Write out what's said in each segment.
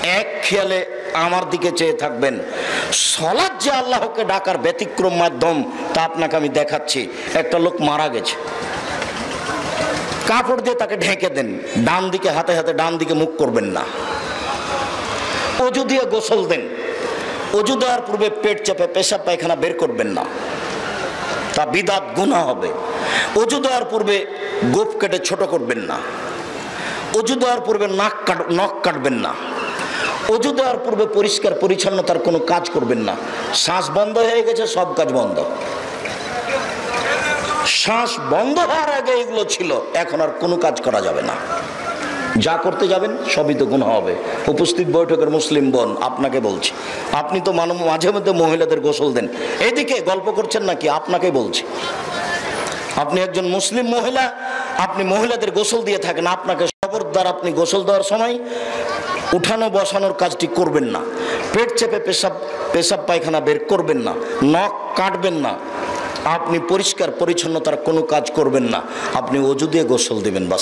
এক খেয়ালে আমার দিকে চেয়ে থাকবেন। সালাত যে আল্লাহকে ডাকার ব্যতিক্রম মাধ্যম তা আপনাকে আমি দেখাচ্ছি। একটা লোক মারা গেছে, কাপড় দিয়ে তাকে ঢেকে দেন, ডান দিকে হাতে হাতে ডান দিকে মুখ করবেন না। অজু দিয়ে গোসল দেন, অজু দেওয়ার পূর্বে পেট চেপে পেশাব পায়খানা বের করবেন না, তা বিদাত গুনাহ হবে। অজু দেওয়ার পূর্বে গোঁফ কেটে ছোট করবেন না। অজু দেওয়ার পূর্বে নখ কাটবেন না। অজু দেওয়ার পূর্বে পরিষ্কার পরিচ্ছন্নতার কোনো কাজ করবেন না। শ্বাস বন্ধ হয়ে গেছে, সব কাজ বন্ধ। শ্বাস বন্ধ হওয়ার আগে এগুলো ছিল, এখন আর কোনো কাজ করা যাবে না। যা করতে যাবেন সবই তো গুনাহ হবে। উপস্থিত বৈঠকের মুসলিম বোন, আপনাকে বলছি, আপনি তো মাঝে মধ্যে মহিলাদের গোসল দেন, এদিকে গল্প করছেন নাকি? আপনাকে বলছি, আপনি একজন মুসলিম মহিলা, আপনি মহিলাদের গোসল দিয়ে থাকেন, আপনাকে খবরদার আপনি গোসল দেওয়ার সময় উঠানো বসানোর কাজটি করবেন না। পেট চেপে পেশাব পায়খানা বের করবেন না, নখ কাটবেন না, আপনি পরিষ্কার পরিচ্ছন্নতার কোনো কাজ করবেন না। আপনি অজু দিয়ে গোসল দেবেন, বাস।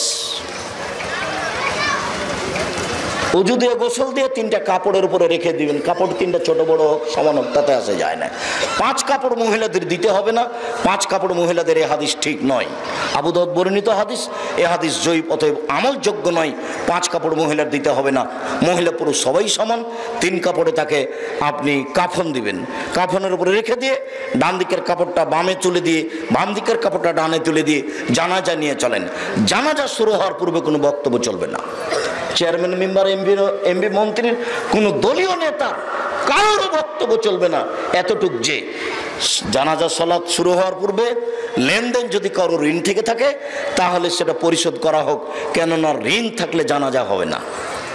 অজু দিয়ে গোসল দিয়ে 3টা কাপড়ের উপরে রেখে দিবেন। কাপড় 3টা ছোট বড় হোক, সমান হোক, তাতে আসে যায় না। 5 কাপড় মহিলাদের দিতে হবে না। 5 কাপড় মহিলাদের এই হাদিস ঠিক নয়। আবু দাউদ বর্ণিত হাদিস, এই হাদিস জয়ীফ, অতএব আমলযোগ্য নয়। 5 কাপড় মহিলার দিতে হবে না। মহিলা পুরুষ সবাই সমান। 3 কাপড়ে তাকে আপনি কাফন দিবেন। কাফনের উপরে রেখে দিয়ে ডান দিকের কাপড়টা বামে তুলে দিয়ে, বাম দিকের কাপড়টা ডানে তুলে দিয়ে জানাজা নিয়ে চলেন। জানাজা শুরু হওয়ার পূর্বে কোনো বক্তব্য চলবে না। চেয়ারম্যান, মেম্বার, এমপি, মন্ত্রীর, কোনো দলীয় নেতা কারোর বক্তব্য চলবে না। এতটুক যে জানাজা সালাত শুরু হওয়ার পূর্বে লেনদেন যদি কারো ঋণ থেকে থাকে তাহলে সেটা পরিশোধ করা হোক, কেননা ঋণ থাকলে জানাজা হবে না।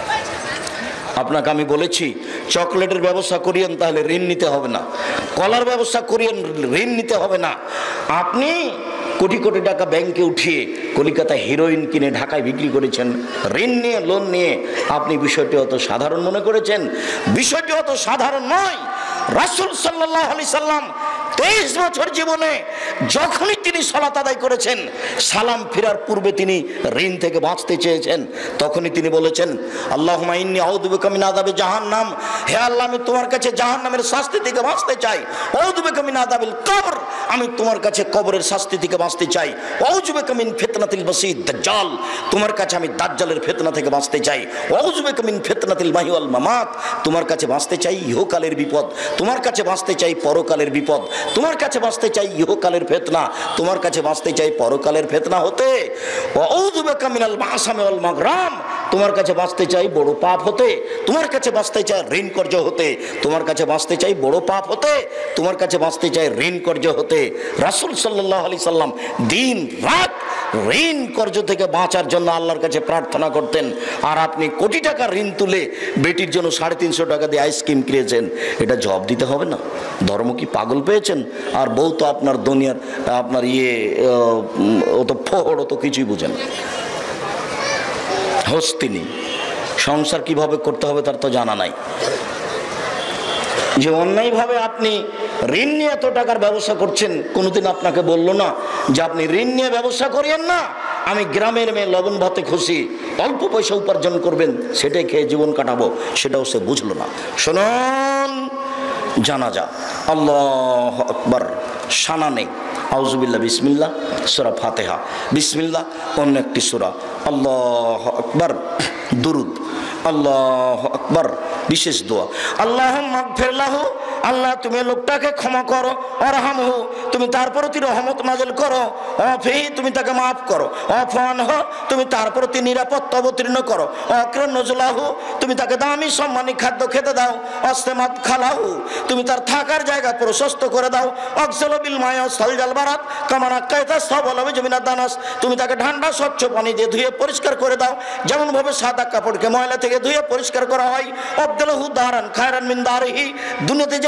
আপনাকে আমি বলেছি চকলেটের ব্যবস্থা করিয়েন, তাহলে ঋণ নিতে হবে না। কলার ব্যবস্থা করিয়েন, ঋণ নিতে হবে না। আপনি কোটি কোটি টাকা ব্যাংকে উঠিয়ে কলিকাতায় হিরোইন কিনে ঢাকায় বিক্রি করেছেন, ঋণ নিয়ে, লোন নিয়ে। আপনি বিষয়টি অত সাধারণ মনে করেছেন। বিষয়টি অত সাধারণ নয়। রাসূল সাল্লাল্লাহু আলাইহি সাল্লাম 23 বছর জীবনে যখনই তিনি সালাত আদায় করেছেন, সালাম ফেরার পূর্বে তিনি ঋণ থেকে বাঁচতে চেয়েছেন। তখনই তিনি বলেছেন, আল্লাহুম্মা ইন্নী আউযু বিকা মিন আযাবি জাহান্নাম, হে আল্লাহ, আমি তোমার কাছে জাহান্নামের শাস্তি থেকে বাঁচতে চাই। আউযু বিকা মিন আযাবিল কবর, আমি তোমার কাছে কবরের শাস্তি থেকে বাঁচতে চাই। আউযু বিকা মিন ফিতনাতিল মাসিহ দাজ্জাল, তোমার কাছে আমি দাজ্জালের ফিতনা থেকে বাঁচতে চাই। আউযু বিকা মিন ফিতনাতিল মাহি ওয়াল মামাত, তোমার কাছে বাঁচতে চাই ইহকালের বিপদ, তোমার কাছে বাঁচতে চাই পরকালের বিপদ, তোমার কাছে বাঁচতে চাই ইহকালের ফিতনা, তোমার কাছে বাঁচতে চাই পরকালের ফিতনা হতে। আউযু বিকা মিনাল মাসামি ওয়াল মাগরাম, তোমার কাছে বাঁচতে চাই বড় পাপ হতে, তোমার কাছে বাঁচতে চাই ঋণ কর্য হতে, তোমার কাছে বাঁচতে চাই বড় পাপ হতে, তোমার কাছে বাঁচতে চাই ঋণ কর্য হতে। রাসূল সাল্লাল্লাহু আলাইহি সাল্লাম দিন রাত ঋণ কর্য থেকে বাঁচার জন্য আল্লাহর কাছে প্রার্থনা করতেন। আর আপনি কোটি টাকা ঋণ তুলে বেটির জন্য 350 টাকা দিয়ে আইসক্রিম কিনেছেন, এটা জবাব দিতে হবে না? ধর্ম কি পাগল পেয়েছেন? আর বউ তো আপনার দুনিয়ার, আপনার ও তো ফোড়, ও তো কিছুই বুঝেন, হস্তিনী। সংসার কিভাবে করতে হবে তার তো জানা নাই। যে অন্যায়ভাবে আপনি ঋণ নিয়ে এত টাকার ব্যবসা করছেন, কোনোদিন আপনাকে বললো না যে আপনি ঋণ নিয়ে ব্যবসা করিয়েন না, আমি গ্রামের মেয়ে, লবণ ভাতে খুশি, অল্প পয়সা উপার্জন করবেন, সেটাই খেয়ে জীবন কাটাবো, সেটাও সে বুঝলো না। শুনুন, জানাজা, আল্লাহু আকবার, শানা নেই। আউযুবিল্লাহ, বিসমিল্লাহ, সূরা ফাতিহা, বিসমিল্লাহ, অন্য একটি সূরা, আল্লাহু আকবার, দুরুদ, আল্লাহু আকবার, বিশেষ দোয়া, আল্লাহুম্মা গফির লাহু, আল্লাহ তুমি লোকটাকে ক্ষমা করো, আরহামহু, তুমি তার প্রতি রহমত নাযিল করো, আফি, তুমি তাকে মাফ করো, আফানহু, তুমি তার প্রতি নিরাপত্তা অবতীর্ণ করো, আকরাম নজলাহু, তুমি তাকে দামি সম্মানী খাদ্য খেতে দাও, আস্তেমাত খালাহু, তুমি তার থাকার জায়গা প্রশস্ত করে দাও, আকসাল বিল মায়া সালজাল বারাত কামানা কায়তা সাবলাবে জমিনা দানাস, তুমি তাকে ঠান্ডা স্বচ্ছ পানি দিয়ে ধুয়ে পরিষ্কার করে দাও, যেমন ভাবে সাদা কাপড়কে ময়লা থেকে ধুয়ে পরিষ্কার করা হয়। আবদুল্লাহু দারান খায়রান মিন দারিহি, দুনিয়াতে যে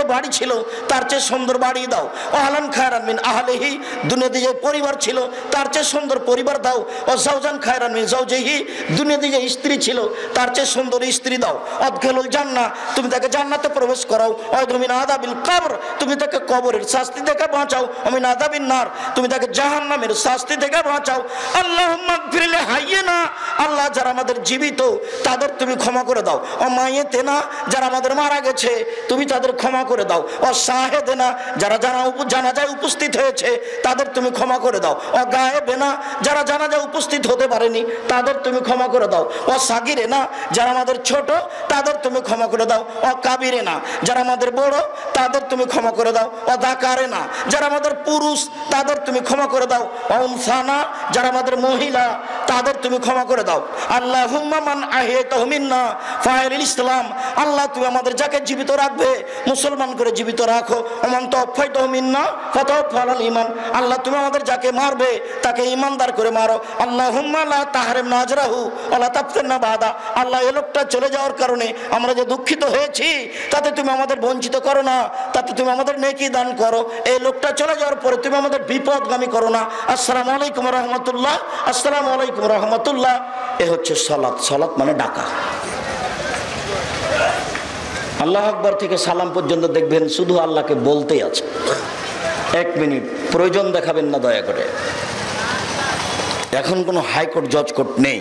বাড়ি ছিল তার চেয়ে সুন্দর বাড়ি দাও। আহলান খায়রান মিন আহলিহি, দুনিয়াতে যে পরিবার ছিল তার চেয়ে সুন্দর পরিবার দাও। ও জাওজান খায়রান মিন জাওজিহি, দুনিয়াতে যে স্ত্রী ছিল তার চেয়ে সুন্দর স্ত্রী দাও। আদখিলুল জান্নাহ, তুমি তাকে জান্নাতে প্রবেশ করাও। ওয়াইদু মিন আযাবিল কবর, তুমি তাকে কবরের শাস্তি থেকে বাঁচাও। ও মিন আযাবিন নার, তুমি তাকে জাহান্নামের শাস্তি থেকে বাঁচাও। আল্লাহুম্মা গফির লি হাইয়িনা, আল্লাহ যারা আমাদের জীবিত তাদের তুমি ক্ষমা করে দাও। ও মাইয়িতিনা, যারা আমাদের মারা গেছে তুমি তাদের ক্ষমা করে দাও। ও শাহেদেনা, যারা জানাজায় উপস্থিত হয়েছে তাদের তুমি ক্ষমা করে দাও। ও গায়েবেনা, যারা জানাজায় উপস্থিত হতে পারেনি তাদের তুমি ক্ষমা করে দাও। ও সাগিরেনা, যারা আমাদের ছোট তাদের তুমি ক্ষমা করে দাও। ও কাবিরেনা, যারা আমাদের বড় তাদের তুমি ক্ষমা করে দাও। ও দাকারেনা, যারা আমাদের পুরুষ তাদের তুমি ক্ষমা করে দাও। ও উনসানা, যারা আমাদের মহিলা তাদের তুমি ক্ষমা করে দাও। আল্লাহুম্মা মান আহইয়াতাহু মিন্না ফাইল ইসলাম, আল্লাহ তুমি আমাদের যাকে জীবিত রাখবে মুসলমান করে জীবিত রাখো। ওমান তাওফাইতাহু মিন্না ফাতাওফা আলাল ঈমান, আল্লাহ তুমি আমাদের যাকে মারবে তাকে ঈমানদার করে মারো। আল্লাহুম্মা লা তাহরিমনা আজরাহু ওয়া লা তাফতিনা বাদা, আল্লাহ এই লোকটা চলে যাওয়ার কারণে আমরা যে দুঃখিত হয়েছি তাতে তুমি আমাদের বঞ্চিত করো না, তাতে তুমি আমাদের নেকি দান করো। এই লোকটা চলে যাওয়ার পরে তুমি আমাদের বিপদগামী করো না। আসসালামু আলাইকুম ওয়া রাহমাতুল্লাহ, আসসালামু আলাইকুম ওয়া রাহমাতুল্লাহ। এ হচ্ছে সালাত। সালাত মানে ডাকা। আল্লাহ আকবার থেকে সালাম পর্যন্ত দেখবেন শুধু আল্লাহকে বলতেই আছে। 1 মিনিট প্রয়োজন দেখাবেন না দয়া করে। এখন কোনো হাইকোর্ট জজ কোর্ট নেই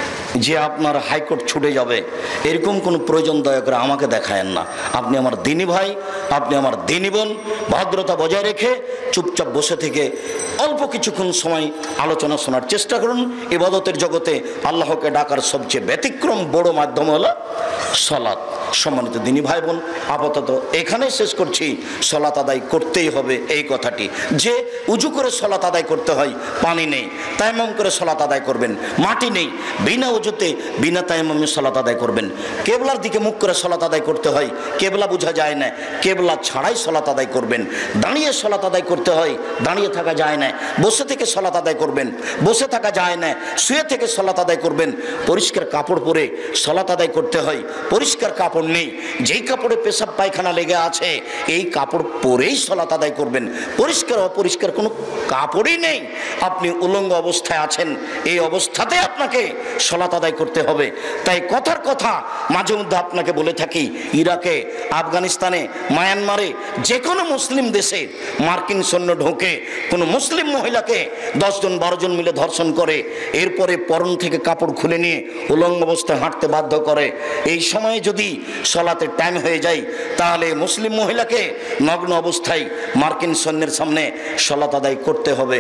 যে আপনার হাইকোর্ট ছুটে যাবে, এরকম কোনো প্রয়োজন দয়া করে আমাকে দেখায়েন না। আপনি আমার দিনী ভাই, আপনি আমার দিনী বোন, ভদ্রতা বজায় রেখে চুপচাপ বসে থেকে অল্প কিছুক্ষণ সময় আলোচনা শোনার চেষ্টা করুন। ইবাদতের জগতে আল্লাহকে ডাকার সবচেয়ে ব্যতিক্রম বড় মাধ্যম হলো সালাত। সম্মানিত দিনী ভাই বোন, আপাতত এখানেই শেষ করছি। সালাত আদায় করতেই হবে এই কথাটি, যে উজু করে সালাত আদায় করতে হয়, পানি নেই, তায়াম্মুম করে সালাত আদায় করবেন, মাটি নেই, বিনা উজুতে বিনা তায়াম্মুমে সালাত আদায় করবেন। কেবলার দিকে মুখ করে সালাত আদায় করতে হয়, কেবলা বোঝা যায় না, কেবলা ছাড়াই সালাত আদায় করবেন। দাঁড়িয়ে সালাত আদায় করতে হয়, দাঁড়িয়ে থাকা যায় না। বসে থেকে সালাত আদায় করবেন, বসে থাকা যায় না। শুয়ে থেকে সালাত আদায় করবেন। পরিষ্কার কাপড় পরে সালাত আদায় করতে হয়, পরিষ্কার কাপড় নেই, যেই কাপড়ে পেশাব পায়খানা লেগে আছে এই কাপড় পরেই সালাত আদায় করবেন। পরিষ্কার অপরিষ্কার কোনো কাপড়ই নেই, আপনি উলঙ্গ অবস্থায় আছেন, এই অবস্থাতে আপনাকে সালাত আদায় করতে হবে। তাই কথার কথা মাঝে মধ্যে আপনাকে বলে থাকি, ইরাকে, আফগানিস্তানে, মায়ানমারে, যে কোনো মুসলিম দেশে মার্কিন সৈন্য ঢোকে, কোনো মুসলিম মহিলাকে 10 জন 12 জন মিলে ধর্ষণ করে, এরপরে পরন থেকে কাপড় খুলে নিয়ে উলঙ্গ অবস্থায় হাঁটতে বাধ্য করে। এই সময়ে যদি সালাতের টাইম হয়ে যায় তাহলে মুসলিম মহিলাকে নগ্ন অবস্থায় মার্কিন সৈন্যের সামনে সালাত আদায় করতে হবে,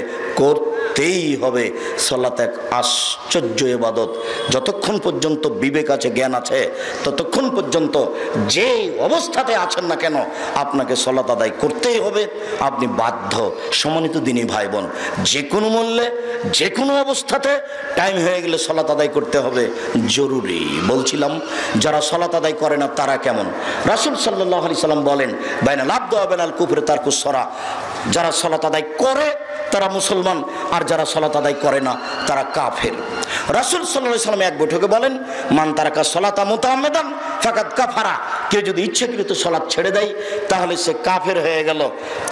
করতেই হবে। সালাত এক আশ্চর্য ইবাদত। যতক্ষণ পর্যন্ত বিবেক আছে, জ্ঞান আছে, ততক্ষণ পর্যন্ত যে অবস্থাতে আছেন না কেন আপনাকে সালাত আদায় করতেই হবে, আপনি বাধ্য। সম্মানিত দিনী ভাই বোন, যে কোনো মূল্যে যে কোনো অবস্থাতে টাইম হয়ে গেলে সালাত আদায় করতে হবে, জরুরি। বলছিলাম যারা সালাত আদায় করে না তারা কেমন? রাসূল সাল্লাল্লাহু আলাইহি সাল্লাম বলেন, বাইনাল আবদু ওয়া বাইনাল কুফরি তারকুস সালাহ, যারা সালাত আদায় করে তারা মুসলমান, আর যারা সালাত আদায় করে না তারা কাফের। রাসূল সাল্লাল্লাহু আলাইহি সাল্লাম এক বৈঠকে বলেন, মান তারাকা সালাতা মুতাআম্মিদান ফাকাদ কাফারা, কেউ যদি ইচ্ছাকৃত সালাত ছেড়ে দেয় তাহলে সে কাফের হয়ে গেল।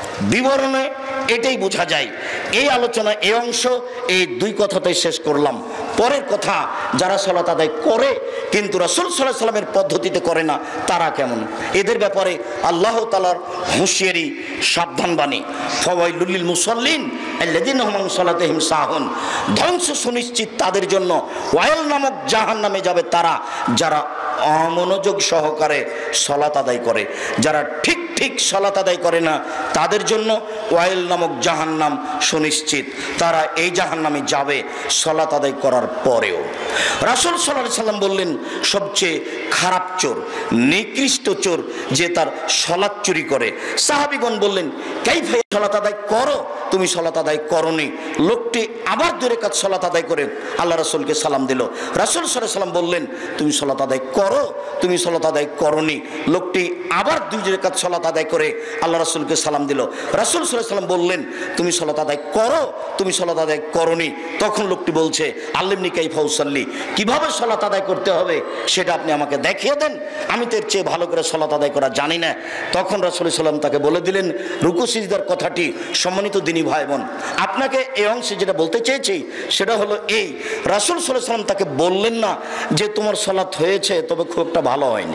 বিবরণে এটাই বোঝা যায়। এই আলোচনা এই অংশ এই 2 কথাতেই শেষ করলাম। পরের কথা, যারা সালাত আদায় করে কিন্তু রাসূল সাল্লাল্লাহু আলাইহি সাল্লামের পদ্ধতিতে করে না তারা কেমন? এদের ব্যাপারে আল্লাহ তাআলার হুঁশিয়ারি, সাবধান বাণী। ফাওয়াইলুল লিল মুসাল্লিন আল্লাযীনা হুম আন সালাতিহিম সাহুন, ধ্বংস সুনিশ্চিত তাদের জন্য। ওয়াইল নামক জাহান্নামে যাবে তারা যারা অমনোযোগ সহকারে সালাত আদায় করে। যারা ঠিক সালাত আদায় করে না তাদের জন্য ওয়াইল নামক জাহান্নাম সুনিশ্চিত, তারা এই জাহান্নামে যাবে সালাত আদায় করার পরেও। রাসূল সাল্লাল্লাহু আলাইহি সাল্লাম বললেন, সবচেয়ে খারাপ চোর, নিকৃষ্ট চোর যে তার সালাত চুরি করে। সাহাবীগণ বললেন, কাইফা সালাত আদায় করো, তুমি সালাত আদায় করনি। লোকটি আবার 2 রাকাত সালাত আদায় করে আল্লাহ রাসূলকে সালাম দিল। রাসূল সাল্লাল্লাহু আলাইহি ওয়াসাল্লাম বললেন, তুমি সালাত আদায় করো, তুমি সালাত আদায় করনি। লোকটি আবার 2 রাকাত সালাত আদায় করে আল্লাহ রাসূলকে সালাম দিল। রাসূল সাল্লাল্লাহু আলাইহি ওয়াসাল্লাম বললেন, তুমি সালাত আদায় করো, তুমি সালাত আদায় করনি। তখন লোকটি বলছে, আল্লিমনি কাইফা উসাল্লি, কিভাবে সালাত আদায় করতে হবে সেটা আপনি আমাকে দেখিয়ে দেন, আমি তো এর চেয়ে ভালো করে সালাত আদায় করা জানি না। তখন রাসূল সাল্লাল্লাহু আলাইহি ওয়াসাল্লাম তাকে বলে দিলেন রুকু সিজদার কথাটি। সম্মানিত দিনী ভাই বোন, আপনাকে এই অংশে যেটা বলতে চেয়েছি সেটা হলো এই, রাসূল সাল্লাল্লাহু আলাইহি ওয়াসাল্লাম তাকে বললেন না যে তোমার সালাত হয়েছে তবে খুব একটা ভালো হয়নি।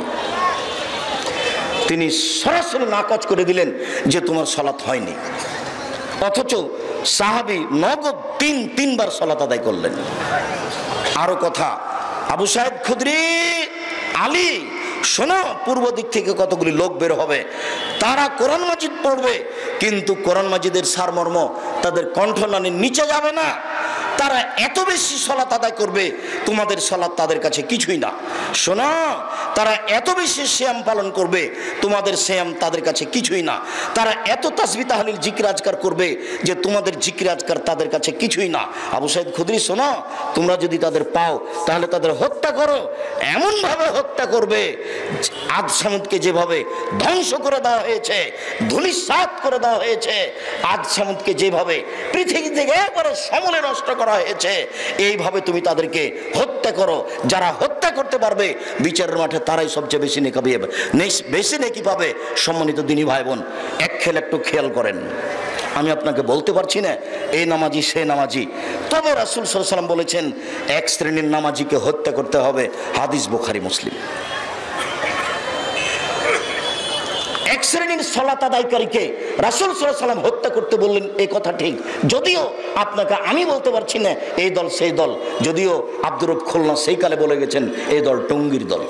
তিনি সরাসরি নাকচ করে দিলেন যে তোমার সালাত হয়নি। অথচ সাহাবী নগদ 3বার সালাত আদায় করলেন। আরো কথা, আবু সাঈদ খুদরি, আলী, শোনো, পূর্ব দিক থেকে কতগুলি লোক বের হবে, তারা কোরআন মাজিদ পড়বে, কিন্তু কোরআন মাজিদের সারমর্ম তাদের কণ্ঠনালীর নিচে যাবে না। তারা এত বেশি সালাত আদায় করবে, তোমাদের সালাত তাদের কাছে কিছুই না। শোনো, তারা এত বেশি সিয়াম পালন করবে, তোমাদের সিয়াম তাদের কাছে কিছুই না। তারা এত তাসবিহ তাহলিল জিকির আজকার করবে যে তোমাদের জিকির আজকার তাদের কাছে কিছুই না। আবু সাঈদ খুদরি, শোনো, তোমরা যদি তাদের পাও তাহলে তাদের হত্যা করো, এমনভাবে হত্যা করবে আদ সামুদকে যেভাবে ধ্বংস করে দেওয়া হয়েছে, ধূলিসাৎ করে দেওয়া হয়েছে, আদ সামুদকে যেভাবে পৃথিবী থেকে একবারে সমূলে নষ্ট করা হয়েছে, এইভাবে তুমি তাদেরকে হত্যা করো। যারা হত্যা করতে পারবে বিচারের মাঠে তারাই সবচেয়ে বেশি নেকি পাবে। সম্মানিত দিনী ভাই বোন, একটু খেয়াল করেন, আমি আপনাকে বলতে পারছি না এই নামাজি সে নামাজি, তবে রাসূল সাল্লাল্লাহু আলাইহি ওয়াসাল্লাম বলেছেন 1 শ্রেণীর নামাজিকে হত্যা করতে হবে। হাদিস বুখারী মুসলিম। 1 শ্রেণীর সালাত আদায়কারীকে রাসূল সাল্লাল্লাহু আলাইহি ওয়াসাল্লাম হত্যা করতে বললেন, এই কথা ঠিক। যদিও আপনাকে আমি বলতে পারছি না এই দল সেই দল, যদিও আব্দুর রব খুলনা সেই কালে বলে গেছেন এই দল টঙ্গীর দল।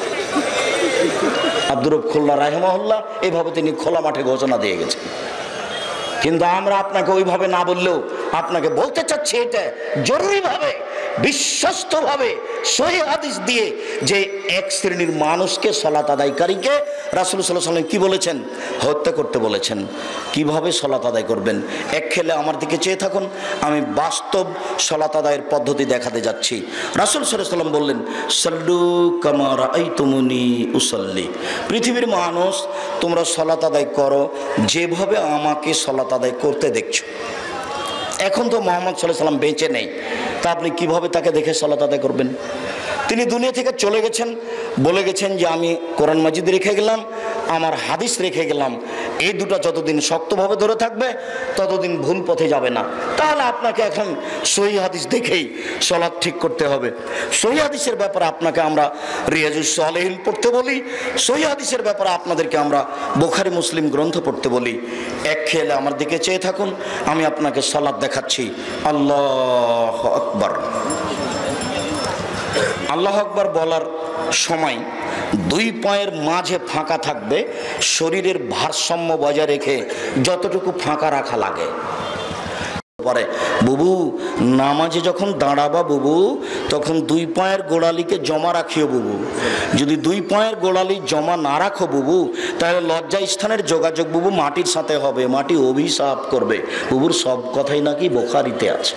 আব্দুর রব খুলনা রাহিমাহুল্লাহ এইভাবে তিনি খোলা মাঠে ঘোষণা দিয়ে গেছেন। কিন্তু আমরা আপনাকে ওইভাবে না বললেও আপনাকে বলতে চাচ্ছি এটা জরুরিভাবে, বিশ্বস্তভাবে সহিহ হাদিস দিয়ে, যে 1 শ্রেণীর মানুষকে সালাত আদায়কারীকে রাসূল সাল্লাল্লাহু আলাইহি ওয়াসাল্লাম কি বলেছেন? হত্যা করতে বলেছেন। কিভাবে সালাত আদায় করবেন? এক খেলে আমার দিকে চেয়ে থাকুন, আমি বাস্তব সালাত আদায়ের পদ্ধতি দেখাতে যাচ্ছি। রাসূল সাল্লাল্লাহু আলাইহি ওয়াসাল্লাম বললেন, সাল্লু কামা রাআইতুমুনি উসাল্লি, পৃথিবীর মানুষ তোমরা সালাত আদায় করো যেভাবে আমাকে সালাত আদায় করতে দেখছো। এখন তো মুহাম্মদ সাল্লাল্লাহু আলাইহি ওয়াসাল্লাম বেঁচে নেই, তা আপনি কিভাবে তাকে দেখে সালাত আদায় করবেন? তিনি দুনিয়া থেকে চলে গেছেন, বলে গেছেন যে আমি কোরআন মাজিদ রেখে গেলাম, আমার হাদিস রেখে গেলাম, এই দুটো যতদিন শক্তভাবে ধরে থাকবে ততদিন ভুল পথে যাবে না। তাহলে আপনাকে এখন সহিহ হাদিস দেখেই সালাত ঠিক করতে হবে। সহিহ হাদিসের ব্যাপারে আপনাকে আমরা রিয়াজুস সালেহিন পড়তে বলি, সহিহ হাদিসের ব্যাপারে আপনাদেরকে আমরা বুখারী মুসলিম গ্রন্থ পড়তে বলি। এক খেলে আমার দিকে চেয়ে থাকুন, আমি আপনাকে সালাত দেখাচ্ছি। আল্লাহু আকবার। আল্লাহু আকবার বলার সময় 2 পায়ের মাঝে ফাঁকা থাকবে, শরীরের ভারসাম্য বজায় রেখে যতটুকু ফাঁকা রাখা লাগে। পরে বুবু নামাজে যখন দাঁড়াবা বুবু, তখন 2 পায়ের গোড়ালিকে জমা রাখিও বুবু। যদি 2 পায়ের গোড়ালি জমা না রাখো বুবু, তাহলে লজ্জা স্থানের যোগাযোগ বুবু মাটির সাথে হবে, মাটি অভিশাপ করবে। বুবুর সব কথাই নাকি বুখারীতে আছে।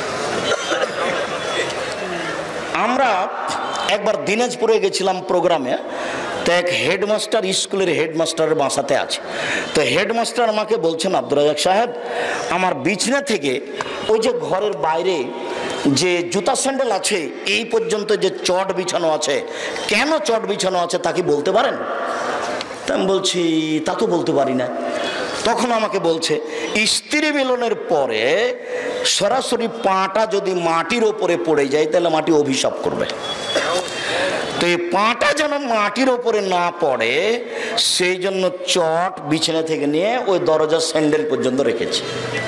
আমরা একবার দিনাজপুরে গেছিলাম প্রোগ্রামে, তো এক হেডমাস্টার, স্কুলের হেডমাস্টারের বাসাতে আছে। তো হেডমাস্টার আমাকে বলছেন, আব্দুর রাজ্জাক সাহেব, আমার বিছনা থেকে ওই যে ঘরের বাইরে যে জুতা স্যান্ডেল আছে এই পর্যন্ত যে চট বিছানো আছে, কেন চট বিছানো আছে তা কি বলতে পারেন? তা আমি বলছি তা তো বলতে পারি না। তখন আমাকে বলছে, স্ত্রী মিলনের পরে সরাসরি পাটা যদি মাটির ওপরে পড়ে যায় তাহলে মাটি অভিশাপ করবে। তো এই পাটা যেন মাটির ওপরে না পড়ে সেই জন্য চট বিছানা থেকে নিয়ে ওই দরজার স্যান্ডেল পর্যন্ত রেখেছে।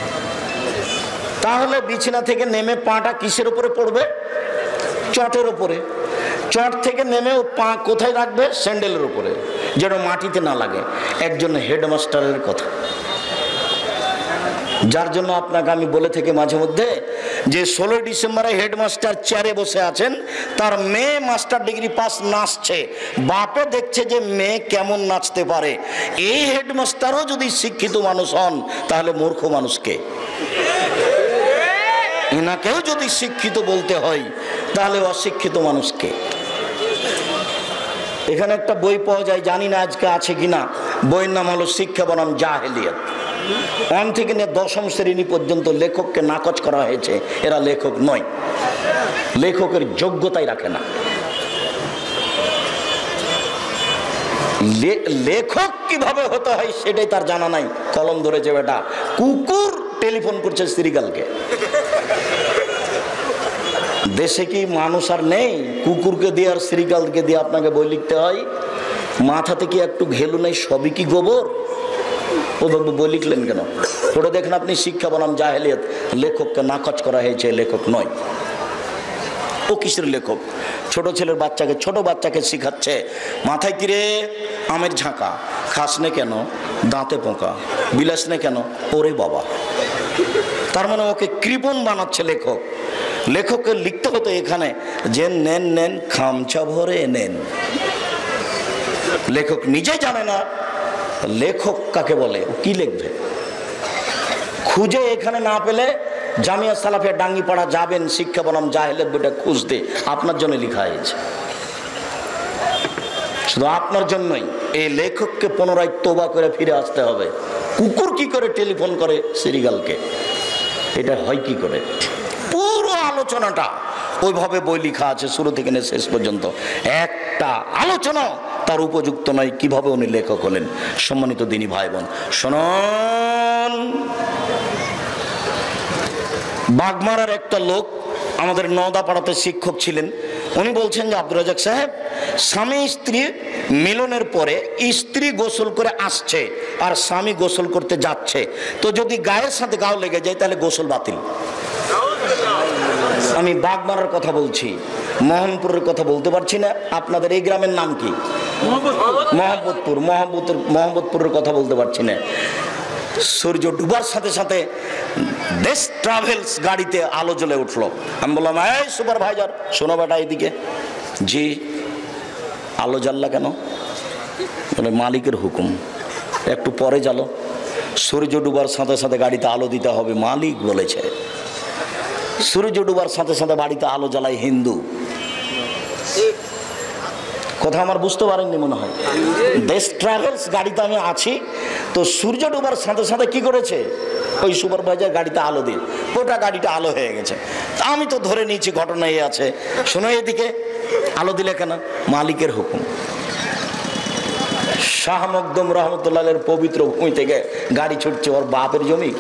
তাহলে বিছানা থেকে নেমে পাটা কিসের উপরে পড়বে? চটের উপরে। চট থেকে নেমে ও পা কোথায় রাখবে? স্যান্ডেলের উপরে, যেন মাটিতে না লাগে। একজন হেডমাস্টারের কথা, যার জন্য আপনাকে আমি বলে থেকে মাঝে মধ্যে যে 16 ডিসেম্বরে হেডমাস্টার চেয়ারে বসে আছেন, তার মেয়ে মাস্টার ডিগ্রি পাস নাচছে, বাপে দেখছে যে মেয়ে কেমন নাচতে পারে। এই হেডমাস্টারও যদি শিক্ষিত মানুষ হন, তাহলে মূর্খ মানুষকে, এনাকেও যদি শিক্ষিত বলতে হয়, তাহলে অশিক্ষিত মানুষকে। এখানে একটা বই পাওয়া যায়, জানি না আজকে আছে কিনা, বইয়ের নাম হলো শিক্ষা বনাম জাহেলিয়াত। 1 থেকে নিয়ে 10ম শ্রেণী পর্যন্ত লেখককে নাকচ করা হয়েছে, এরা লেখক নয়, লেখকের যোগ্যতাই রাখে না। লেখক কিভাবে হতে হয় সেটাই তার জানা নাই। কলম ধরেছে বেটা, কুকুর টেলিফোন করছে শ্রীকালকে। দেশে কি মানুষ আর নেই? কুকুরকে দিয়ে আর শ্রীকালকে দিয়ে আপনাকে বই লিখতে হয়? মাথাতে কি একটু ঘেলু নেই? সবই কি গোবর? ওভাবে বই লিখলেন কেন? পড়ে দেখেন আপনি শিক্ষা বনাম জাহেলিয়াত। লেখককে নাকচ করা হয়েছে, লেখক নয়। ও কিসের লেখক? ছোট ছেলের বাচ্চাকে, ছোট বাচ্চাকে শিখাচ্ছে, মাথায় কিরে আমের ঝাঁকা, খাস নে কেন, দাঁতে পোকা, বিলাস নে কেন, ওরে বাবা। তার মানে ওকে কৃপণ বানাচ্ছে লেখক। লেখককে লিখতে হতো এখানে যে নেন নেন খামচা ভরে নেন। লেখক নিজে জানে না লেখক কাকে বলে, ও কি লিখবে। খুঁজে এখানে না পেলে জামিয়া সালাফিয়া ডাঙ্গিপাড়া যাবেন, শিক্ষা বনাম জাহেলিয়াত বইটা খুঁজতে, আপনার জন্য লেখা হয়েছে, শুধু আপনার জন্যই। এই লেখককে পুনরায় তোবা করে ফিরে আসতে হবে। কুকুর কি করে টেলিফোন করে শ্রীগালকে, এটা হয় কি করে? পুরো আলোচনাটা ওইভাবে বই লেখা আছে, শুরু থেকে নিয়ে শেষ পর্যন্ত একটা আলোচনা তার উপযুক্ত নয় কিভাবে উনি লেখক হলেন। সম্মানিত দিনী ভাই বোন শুনুন, বাগমারার একটা লোক আমাদের নওদাপাড়াতে শিক্ষক ছিলেন। উনি বলছেন যে আব্দুর রাজাক সাহেব, স্বামী স্ত্রী মিলনের পরে স্ত্রী গোসল করে আসছে আর স্বামী গোসল করতে যাচ্ছে, তো যদি গায়ের সাথে গাও লেগে যায় তাহলে গোসল বাতিল। আমি বাগমারার কথা বলছি, মোহনপুরের কথা বলতে পারছি না। আপনাদের এই গ্রামের নাম কি? মোহাম্মদপুর। মোহাম্মদপুরের কথা বলতে পারছি না। সূর্য ডুবার সাথে সাথে দেশ ট্রাভেলস গাড়িতে আলো জ্বলে উঠলো। আমি বললাম, এই সুপারভাইজার শোনো বেটা এদিকে। জি। আলো জ্বাললা কেন? বলে মালিকের হুকুম, একটু পরে জ্বালো। সূর্য ডুবার সাথে সাথে গাড়িতে আলো দিতে হবে, মালিক বলেছে। সূর্য ডুবার সাথে সাথে বাড়িতে আলো জ্বালায় হিন্দু। কথা আমার বুঝতে পারেননি মনে হয়। দেশ ট্রাভেলস গাড়িতে আমি আছি, তো সূর্য ডুবার সাথে সাথে কি করেছে, ওই সুপারভাইজার গাড়িতে আলো দিয়ে গোটা গাড়িটা আলো হয়ে গেছে। তা আমি তো ধরে নিয়েছি ঘটনা এই আছে। শোনো এদিকে, আলো দিলে কেন? মালিকের হুকুম। শাহ মকদুম রহমতুল্লাহের পবিত্র ভূমি থেকে গাড়ি ছুটছে ওর বাপের জমি।